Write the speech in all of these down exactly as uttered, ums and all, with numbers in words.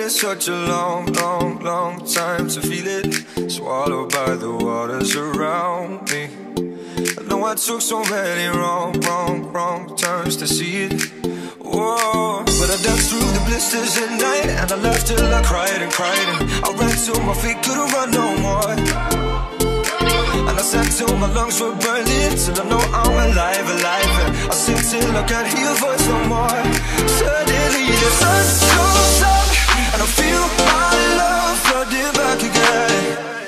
it's such a long, long, long time to feel it. Swallowed by the waters around me. I know I took so many wrong, wrong, wrong turns to see it. Whoa, but I danced through the blisters at night, and I laughed till I cried and cried, and I ran till my feet couldn't run no more. And I sang till my lungs were burning, till I know I'm alive, alive. And I sing till I can't hear your voice no more. Suddenly the sun goes up, and I feel my love flooding back again.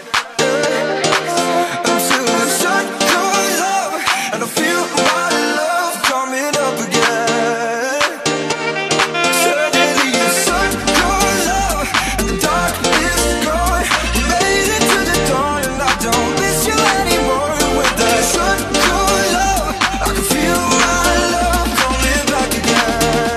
Yeah. Until the sun goes up, and I feel my love coming up again. Suddenly the sun goes up, and the darkness is gone. We made it to the dawn, and I don't miss you anymore. When the sun goes up, I can feel my love coming back again.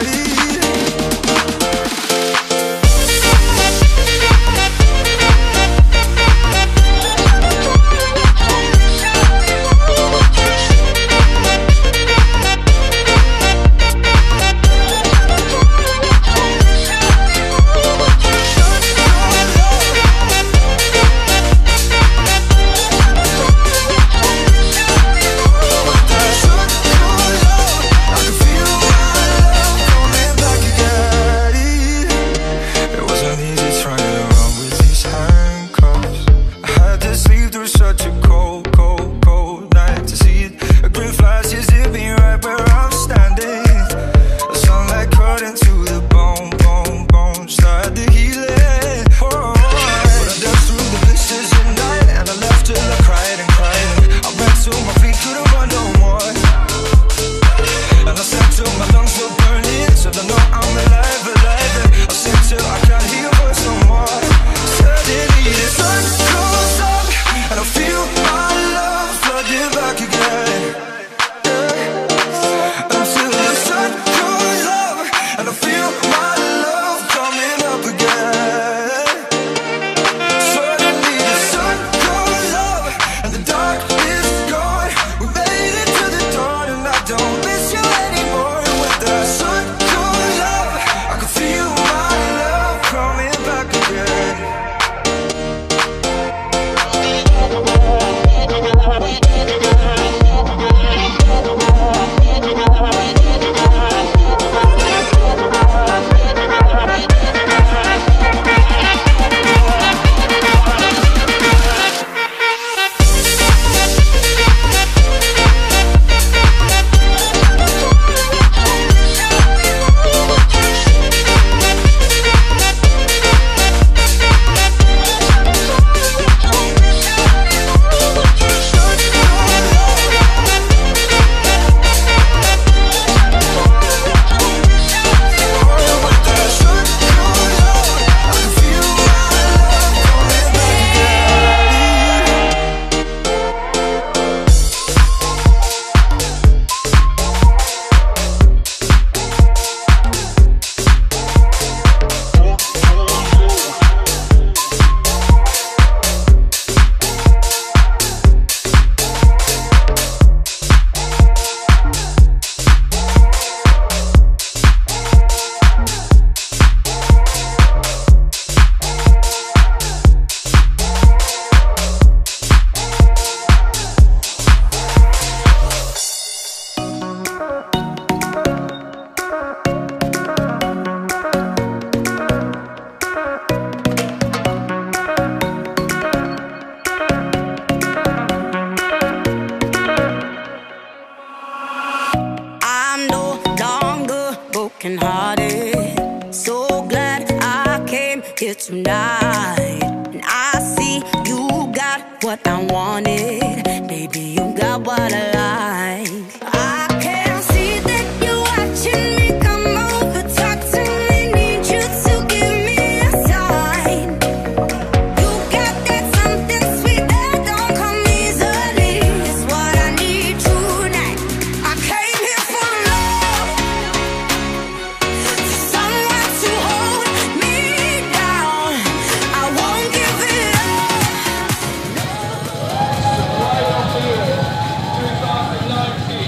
Tonight, and I see you got what I wanted. Baby, you got what I like. I can see that you're watching me. Come over, talk to me. Need you to give me a sign. You got that something sweet that don't come easily. It's what I need tonight. I came here for love, for someone to hold me down. I won't give it up. Right up here, two thousand nineteen.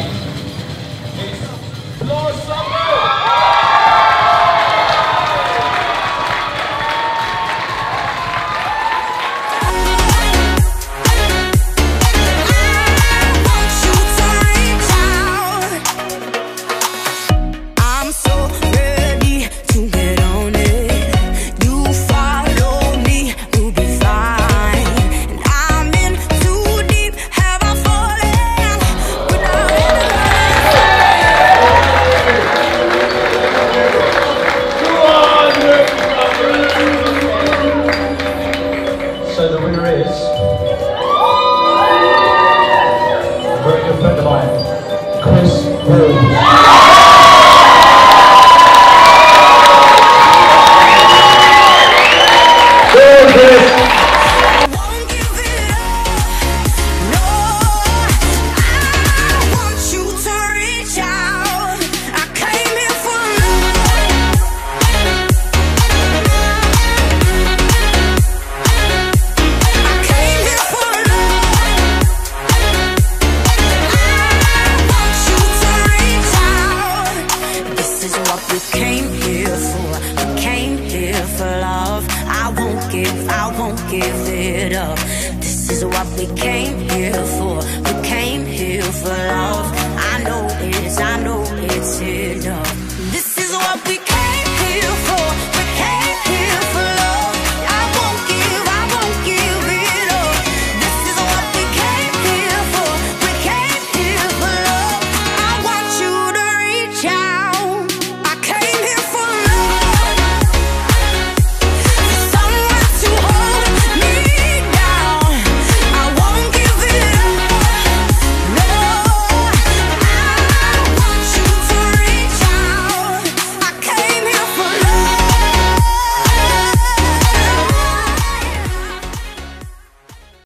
Give it up. This is what we came here for. We came here for love.